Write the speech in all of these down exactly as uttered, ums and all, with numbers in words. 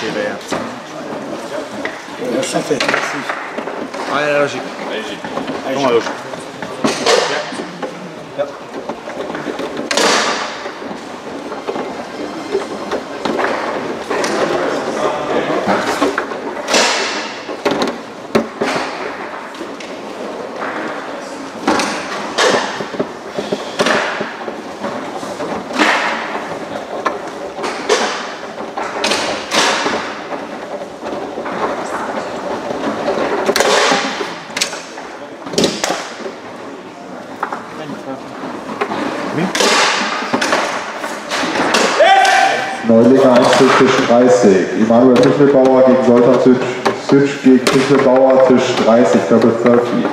ja. Ja, ça fait. Merci. Allez, la logique. Allez-y. Comment la logique? Ja. Ja. Neulinger Einzel Tisch dreißig. Emanuel Tichelbauer gegen Soltan Sütsch gegen Tichelbauer Tisch dreißig, Double dreißig.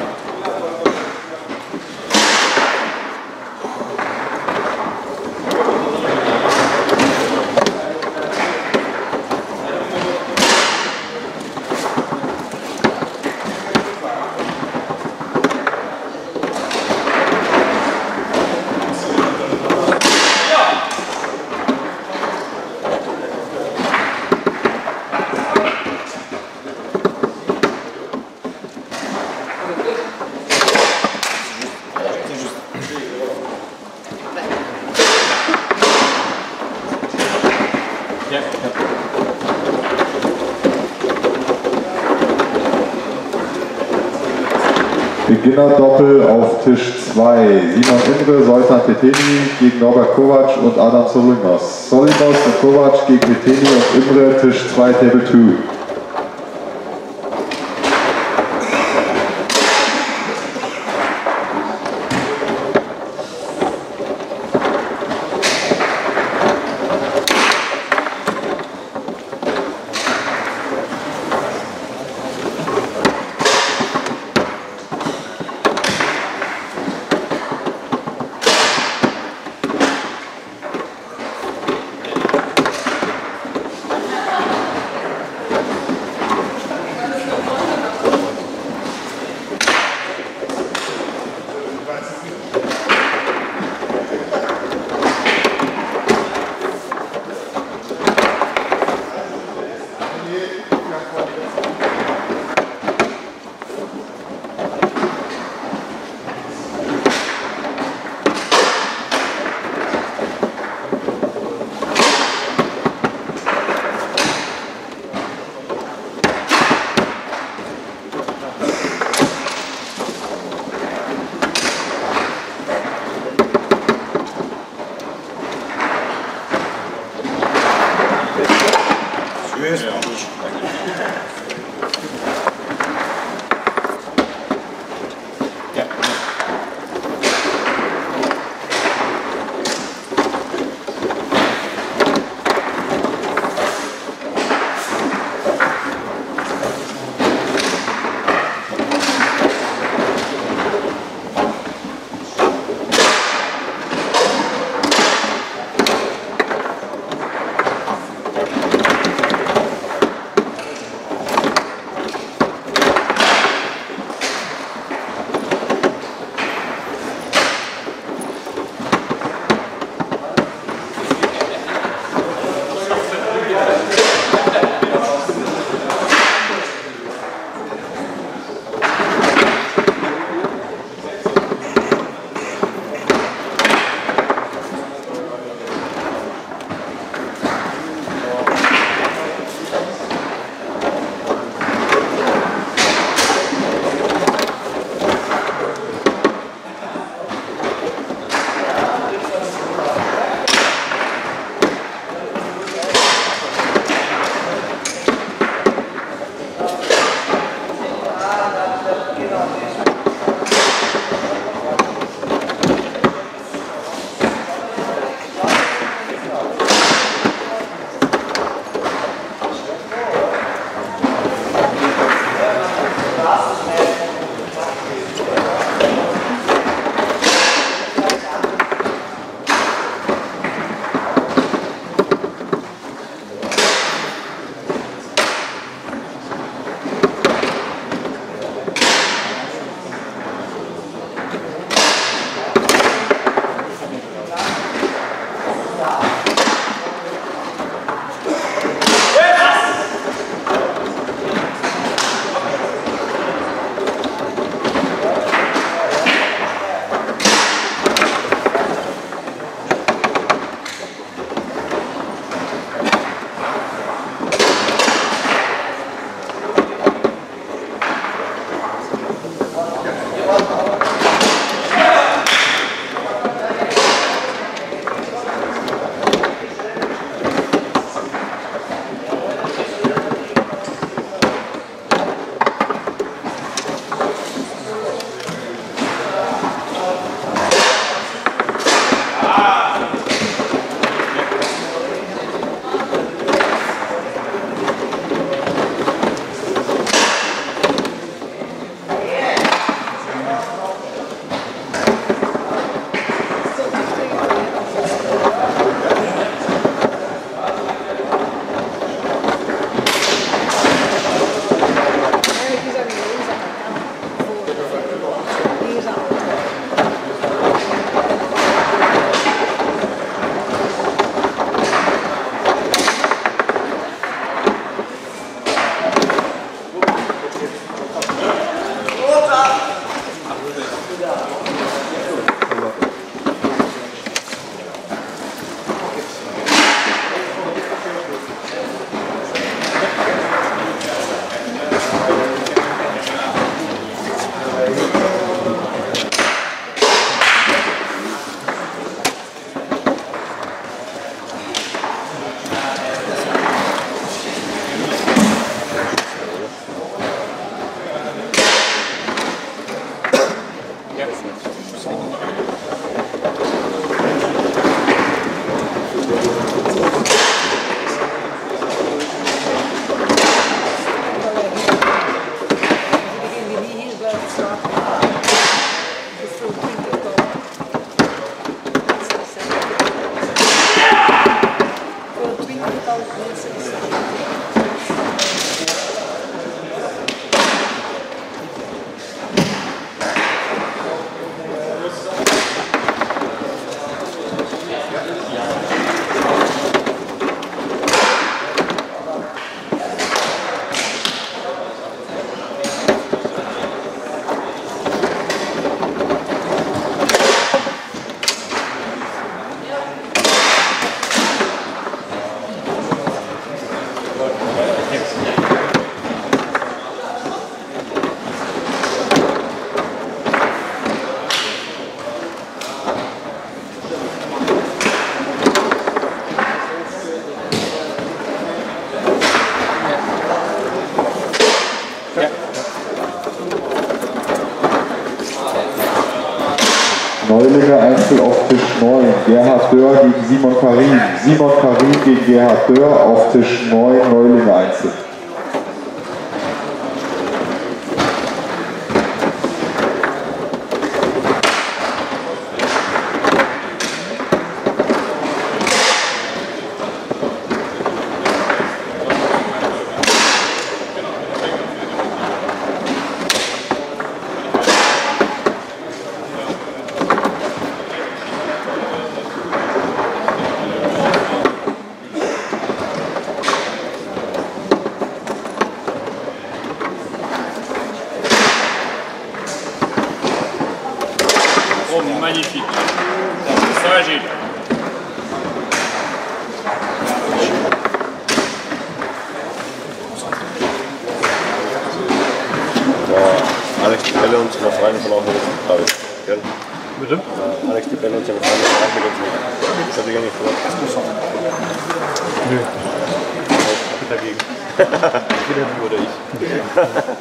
Beginner-Doppel auf Tisch zwei. Simon Imre, Soltan Peteni gegen Norbert Kovac und Adam Solimos. Solimos und Kovac gegen Peteni und Imre, Tisch zwei, Table zwei. Neulinger Einzel auf Tisch neun, Gerhard Dörr gegen Simon Karim. Simon Karim gegen Gerhard Dörr auf Tisch neun, Neulinger Einzel. Oh, magnifique. Ça, Gilles. Ja, Alex die Bälle und in der freien Verlauf mit uns, glaube ich. Gell? Bitte? Ja, Alex die Bälle und in der freien Verlauf mit uns. Ich habe die gar nicht vor. Nö. Ich bin dagegen. Wieder du oder ich.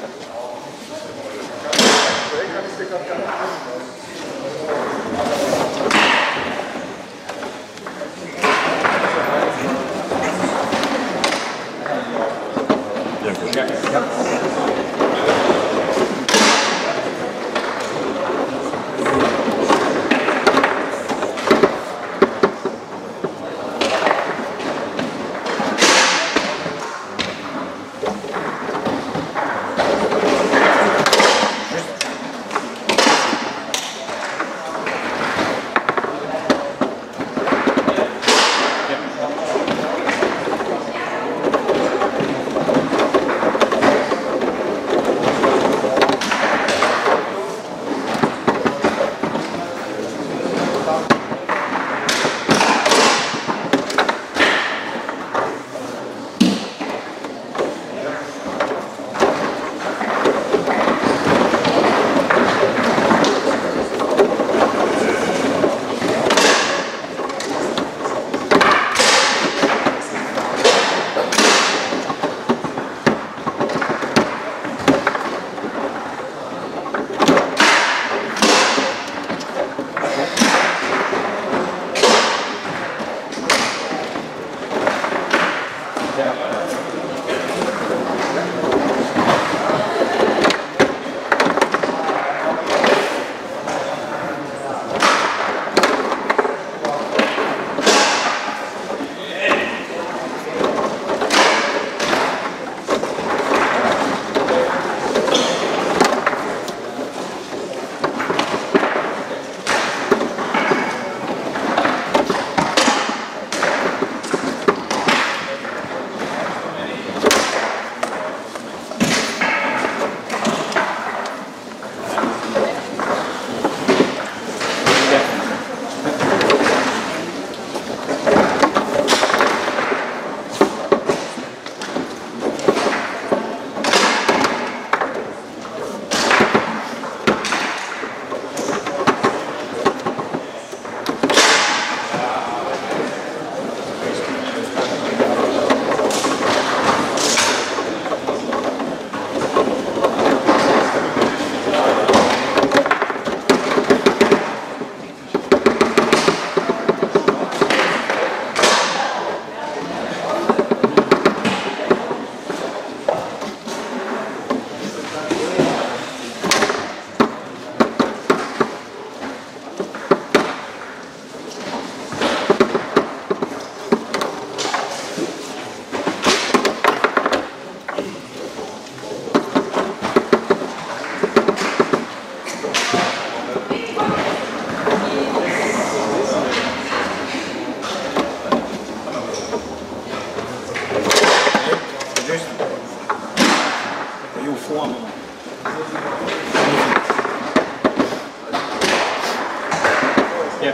Ja.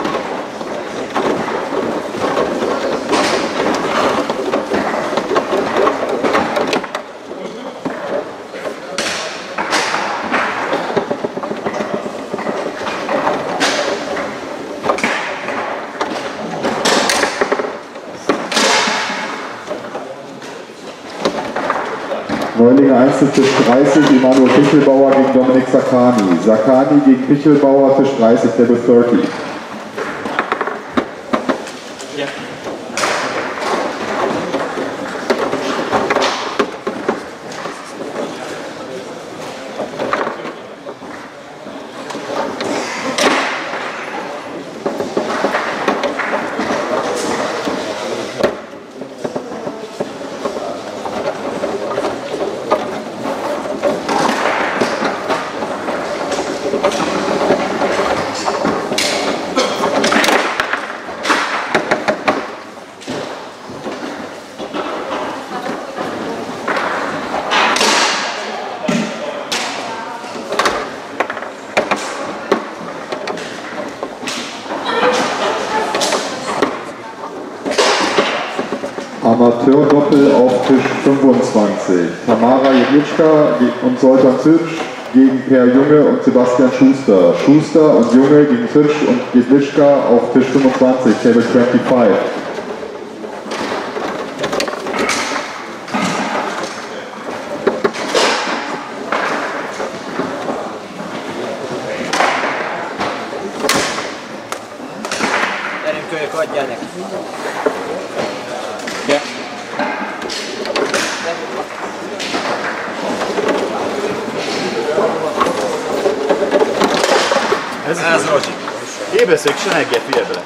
Neulinge Einzel Tisch dreißig, Emanuel Pichelbauer gegen Dominik Sakani. Sakani gegen Pichelbauer, Tisch dreißig, Table dreißig. Ja. Amateur-Doppel auf Tisch fünfundzwanzig. Tamara Jedliczka und Zoltan Zitsch gegen Per Junge und Sebastian Schuster. Schuster und Junge gegen Zitsch und Jedliczka auf Tisch fünfundzwanzig, Table fünfundzwanzig. Ja. Ez az Éveszék se ne figyelj bele.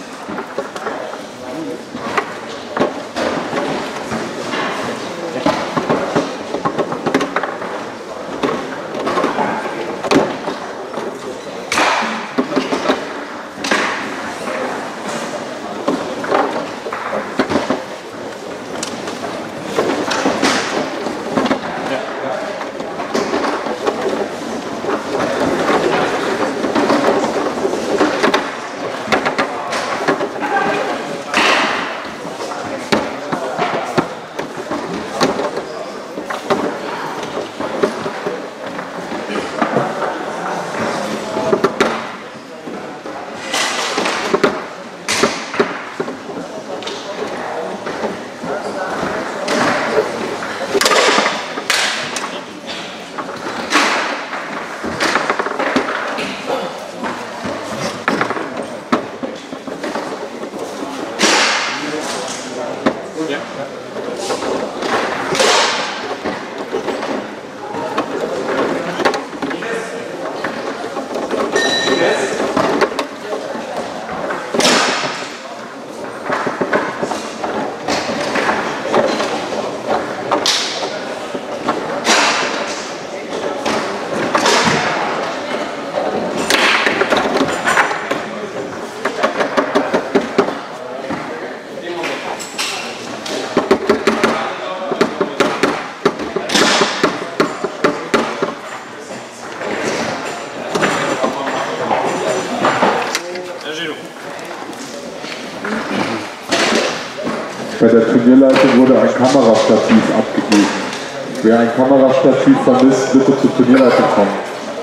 Bei der Turnierleitung wurde ein Kamerastativ abgegeben. Wer ein Kamerastativ vermisst, bitte zur Turnierleitung kommen.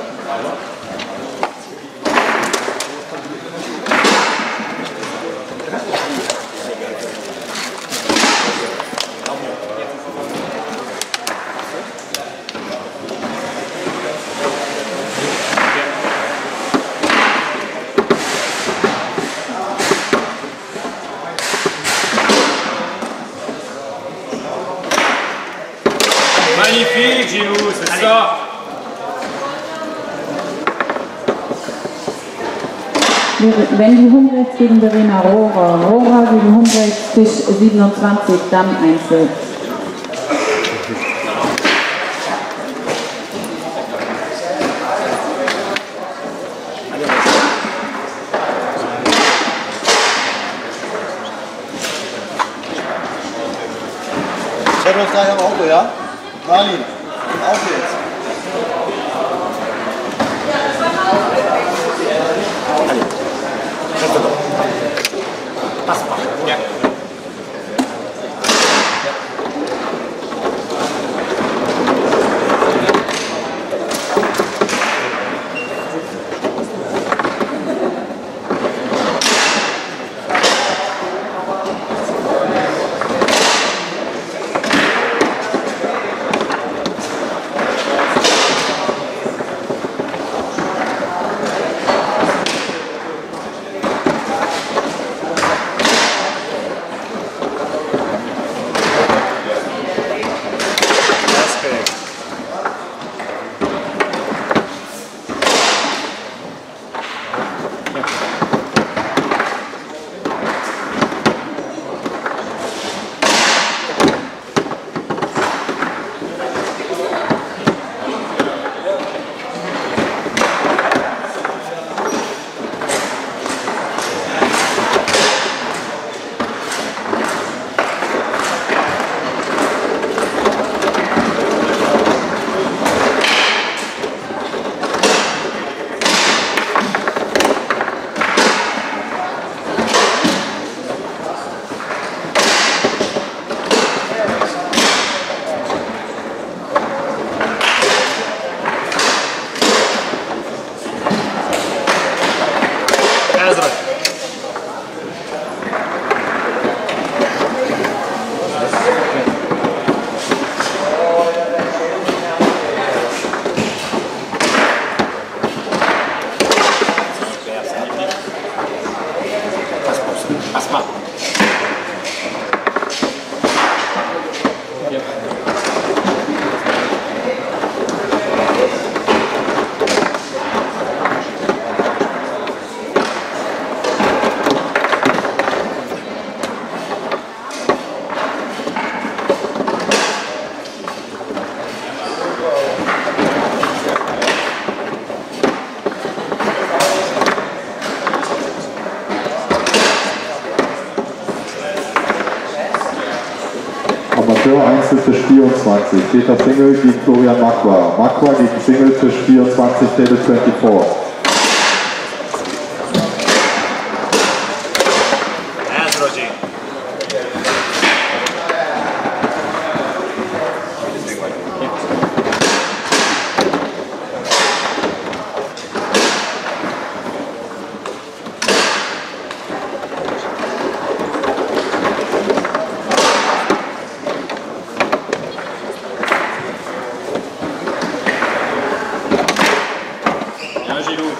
Magnifique, Gilou, c'est ça. Wendy Humbrecht gegen Verena Rohrer. Rohrer gegen Humbrecht, Tisch siebenundzwanzig, dann Einzel. Ich hätte uns gleich am Auto, ja? Marlin, im Auto jetzt. Tisch vierundzwanzig. Peter Single gegen Florian Makwa. Makwa gegen Single, Tisch vierundzwanzig, Table vierundzwanzig. Ez Roger. Bien, Gilou.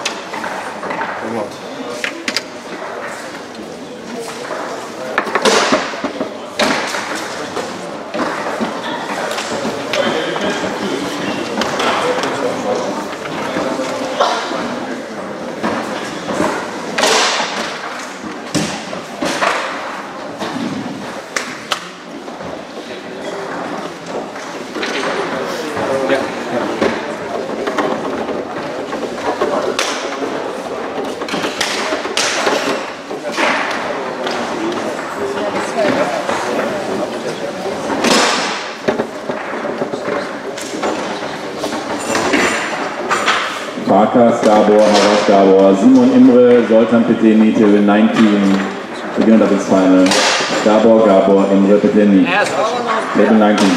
Farkas Gabor, Haras Gabor, Simon Imre, Zoltan Peteni, Table neunzehn, beginnt ab ins Final. Gabor, Gabor, Imre Peteni, Table neunzehn.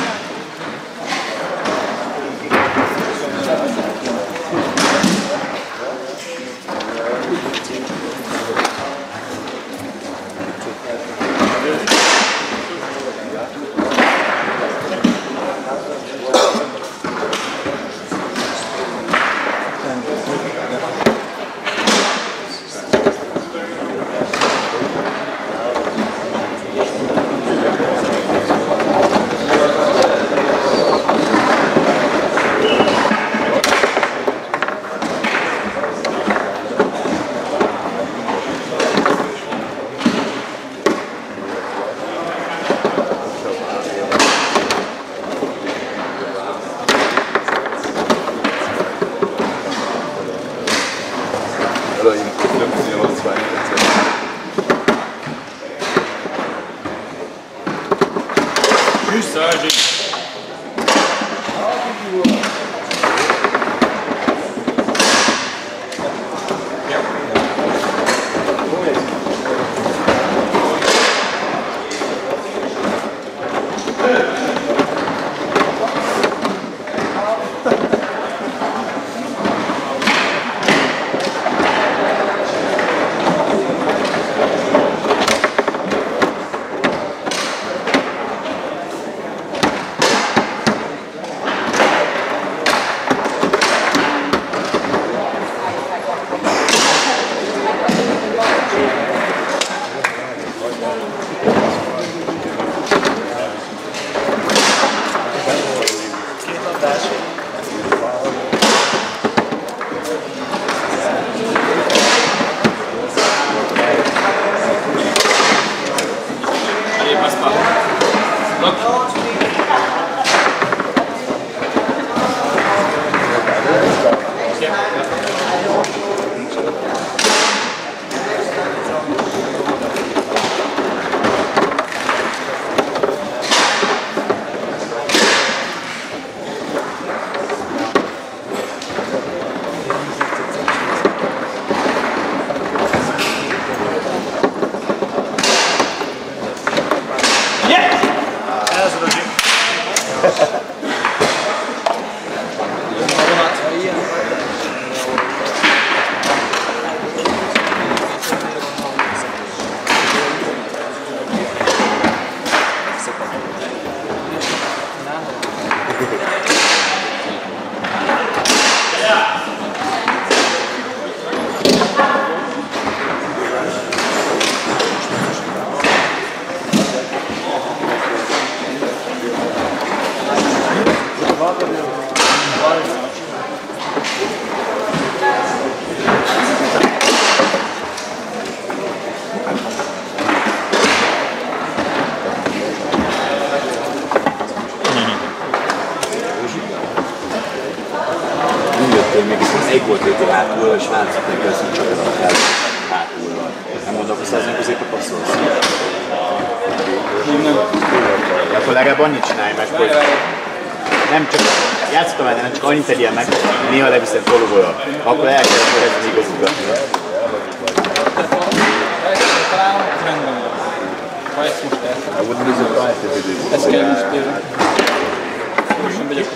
Oder ihm knüpfen sie noch zwei Prozent. Juste ça, Gilou. Allez, passe pas. Bloc. Ez Roger. Még egy volt egy hátul, és változatnak köszönjük csak el hátulról. Nem gondolkoztál, hogy közép a passzolsz? De akkor legalább annyit csinálj meg, hogy nem csak játszottam el, nem csak annyit tegyél meg, néha leviszed tolóból, akkor el kell kezdeni igazgatni. Ezt kell most most megyek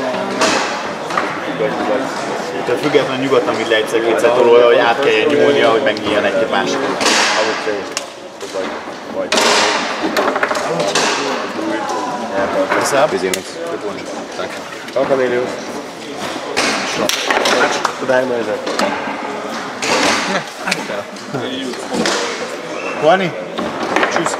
Tehát függetlenül nyugodtan, hogy egyszer-kétszer tolója, hogy át kelljen nyúlnia, hogy megnyíljen egy másik. Weshalb? Wir sehen uns. Glückwunsch. Danke. Ciao, Cornelius. Today, Meiser. Juani, tschüss.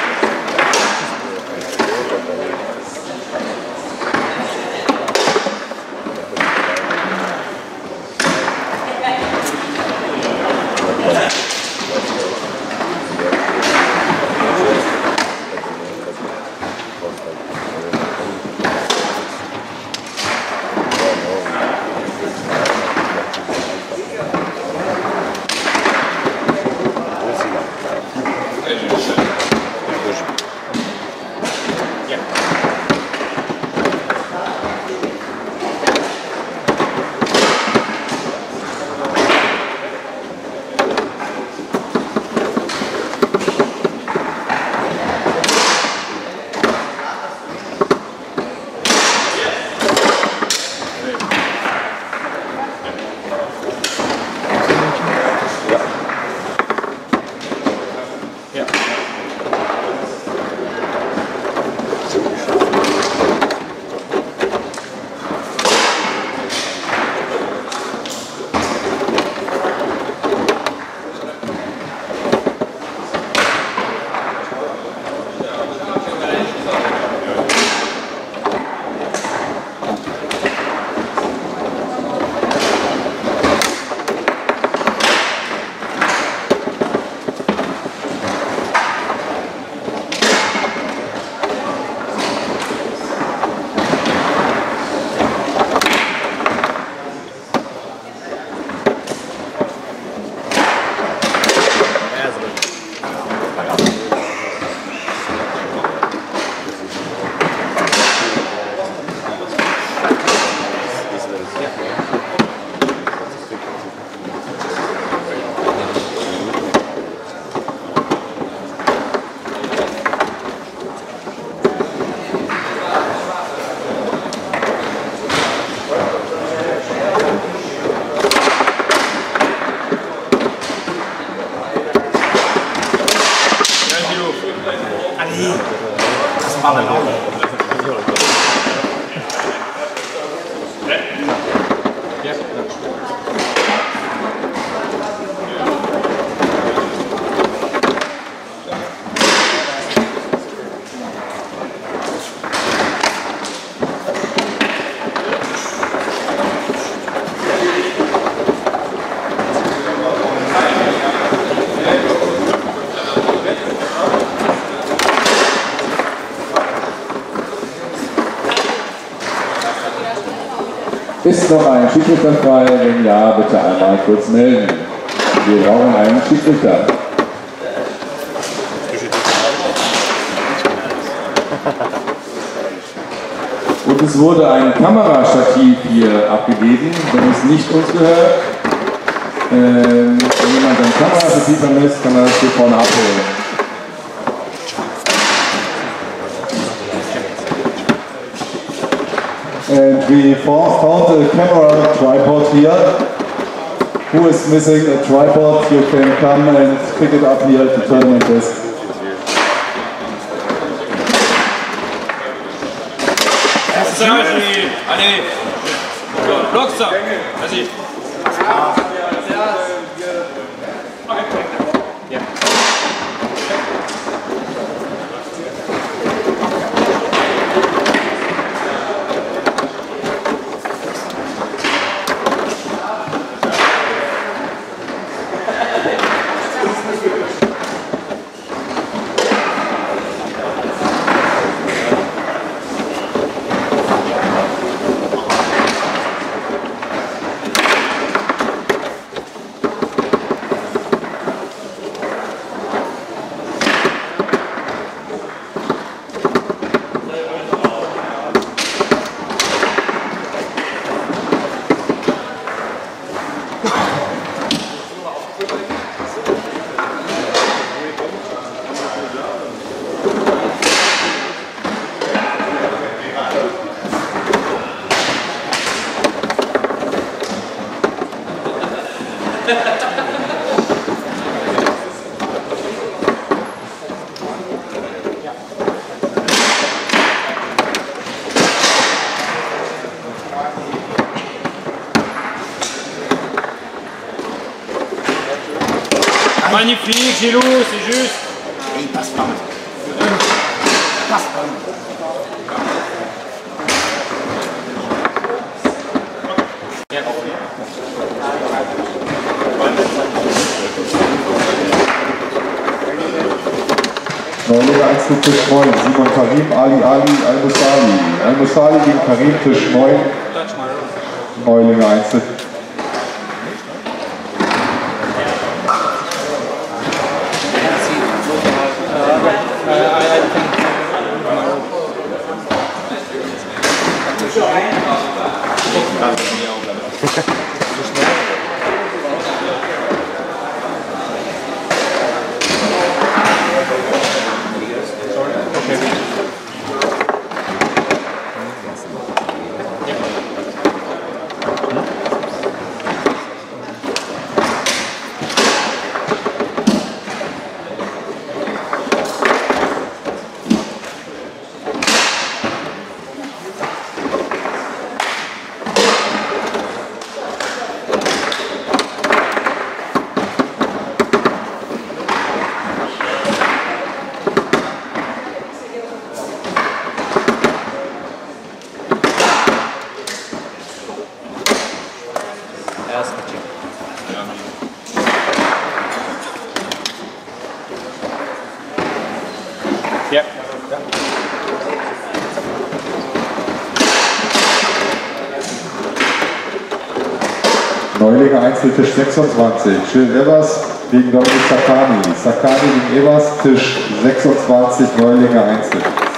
Ist noch ein Schiedsrichter frei? Wenn ja, bitte einmal kurz melden. Wir brauchen einen Schiedsrichter. Und es wurde ein Kamerastativ hier abgegeben, wenn es nicht uns gehört. Ähm, wenn jemand ein Kamerastativ vermisst, kann er das hier vorne abholen. And we found a camera tripod here. Who is missing a tripod? You can come and pick it up here at the tournament desk. Allez, bloque ça, vas-y. Magnifique, Gilou, c'est juste. Et il passe pas. Il passe pas. Neuliga Einzel Tisch neun, Simon Karim, Ali Ali, Al-Musali. Al-Musali gegen Karim, Tisch neun. Neuliga Einzel. Ja. Neuliga Einzel Tisch sechsundzwanzig. Jill Evers gegen Dominik Sakani. Sakani gegen Evers, Tisch sechsundzwanzig, Neuliga Einzel.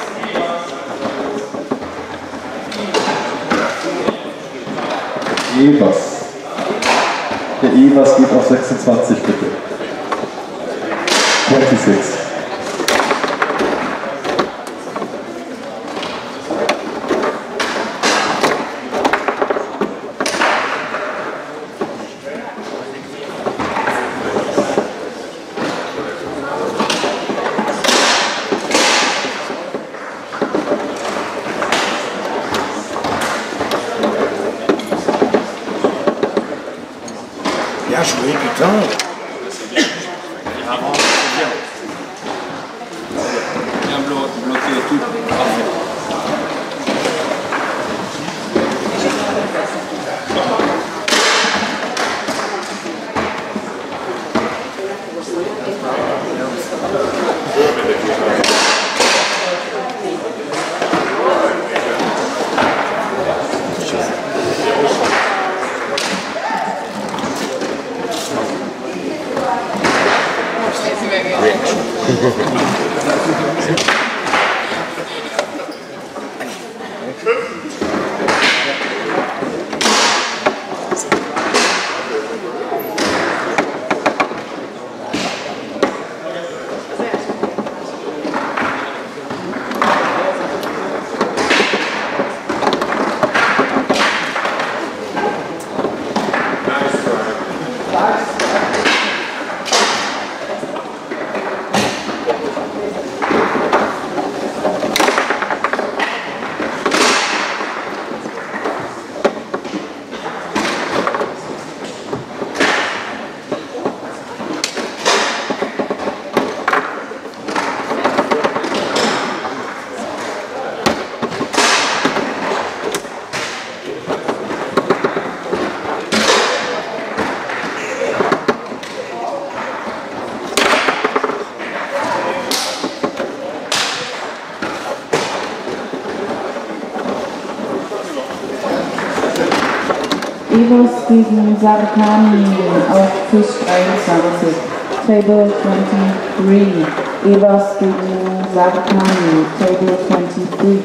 Evers. Der Evers geht auf sechsundzwanzig, bitte. sechsundzwanzig. Bien joué, putain. Bien blo- bloqué tout. Parfait. Evers gegen Sarkani auf Tisch dreiundzwanzig. Table twenty-three. Evers gegen Sarkani, Table twenty-three.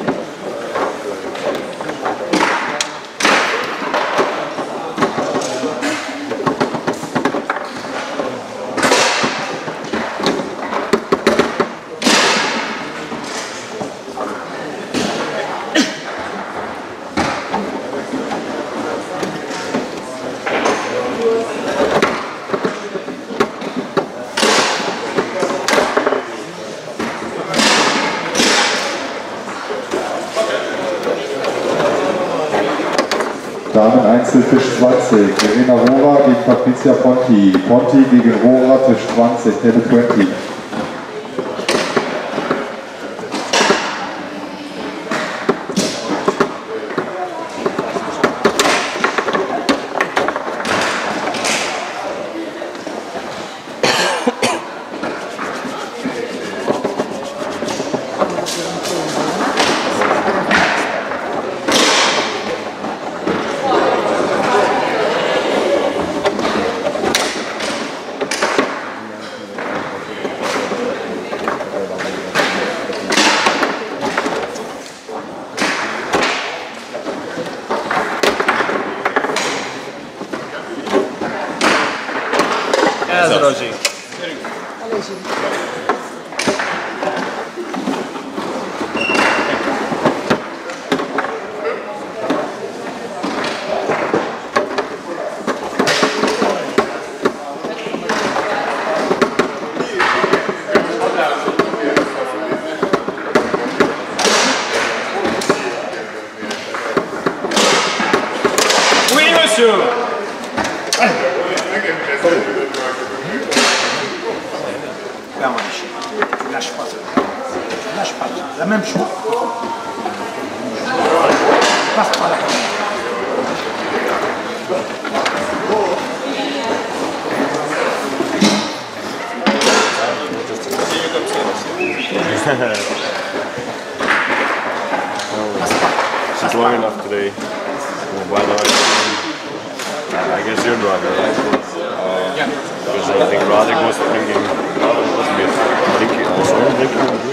Damen-Einzel Tisch zwanzig. Verena Rohrer gegen Patricia Ponti. Ponti gegen Rohrer Tisch zwanzig, Table zwanzig. Lâche pas. Lâche pas. La même chose. Passe par là. It's long enough today. Well, I guess you're driving, right? Uh, yeah. Because I think Radek was thinking, drinking, also drinking.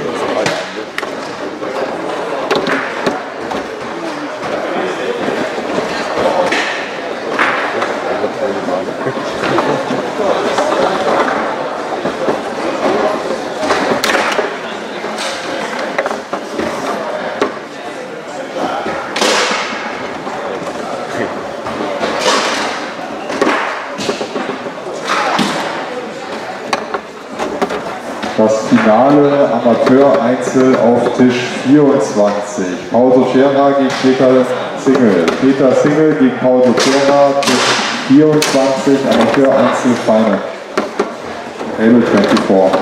Das Finale Amateur-Einzel auf Tisch vierundzwanzig. Pauso Scherer gegen Peter Single. Peter Single gegen Pauso Scherer, Tisch vierundzwanzig, Amateur-Einzel Final. Halo vierundzwanzig.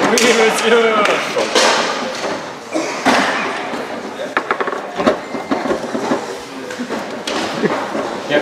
Oui, monsieur. Ja.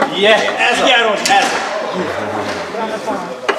Yeah, ez János, ez!